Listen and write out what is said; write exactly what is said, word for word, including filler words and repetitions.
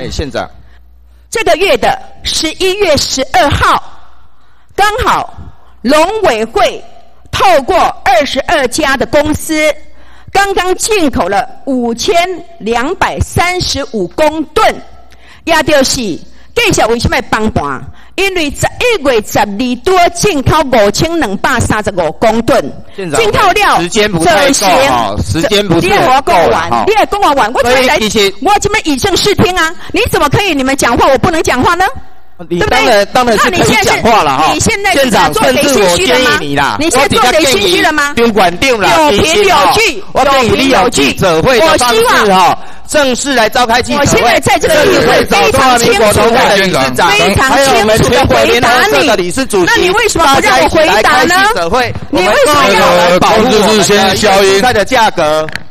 哎，县长， 这个月的十一月十二号，刚好农委会透过二十二家的公司，刚刚进口了五千两百三十五公吨，也就是计价为什么帮盘？因为十一月十二多进口五千两百三十五公吨，进口料时间不太够哈，时间不是你我够完，你也跟我完，我才来，我这么以正视听啊！你怎么可以你们讲话，我不能讲话呢？ 你当然当然是可以讲话了哈。 你现在县长， 做贼心虚了吗？你现在做贼心虚了吗？ 丢管定了， 有凭有据， 我跟你有记者会的方式哈。正式来召开记者会， 我现在在这个议会非常清楚的、非常清楚的回答你。那你为什么不让我回答呢？你为什么要保护我们的消音菜的价格？